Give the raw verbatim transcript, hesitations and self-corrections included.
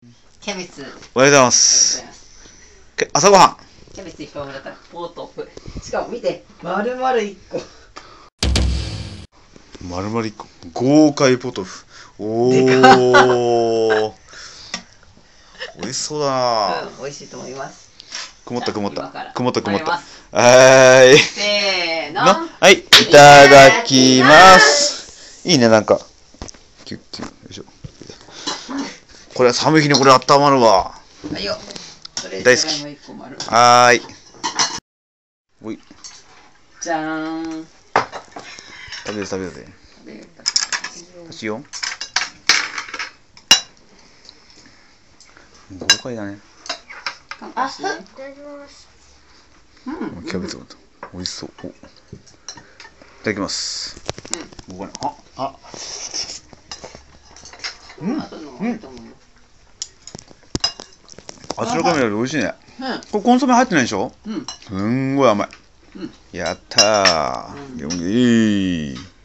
キャベツ。 おはようございます。け朝ごはん。 キャベツいっぱいもらったらポートフ。しかも見て、丸々いっこ。 丸々いっこ。豪快ポトフ。おお。美味しそうだな。 うん、美味しいと思います。 曇った曇った。 今曇った曇った。 食べます。 はーい。 せーの。 はい、いただきます。いいね、なんか。キュッキュッ。よいしょ。これは寒い日にこれ温まるわ。 はいよ。 大好き。はーい。おい。 じゃーん。 食べる食べるで。 食べる。 足よ。豪快だね。 あ、いただきます。 うん。キャベツが美味しそう。お。いただきます。うん。豪快な。あ、あ。うん。うん。あちらから見ると美味しいね。これコンソメ入ってないでしょ。うん。すんごい甘い。やったー。よんぎー。